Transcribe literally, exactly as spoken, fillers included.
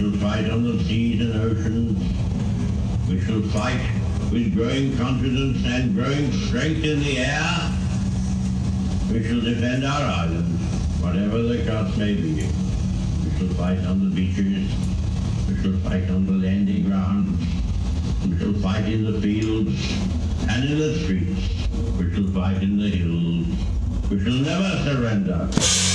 shall fight on the seas and oceans. We shall fight with growing confidence and growing strength in the air. We shall defend our island, whatever the cost may be. We shall fight on the beaches. We shall fight on the landing grounds. We shall fight in the fields and in the streets. We shall fight in the hills. We shall never surrender.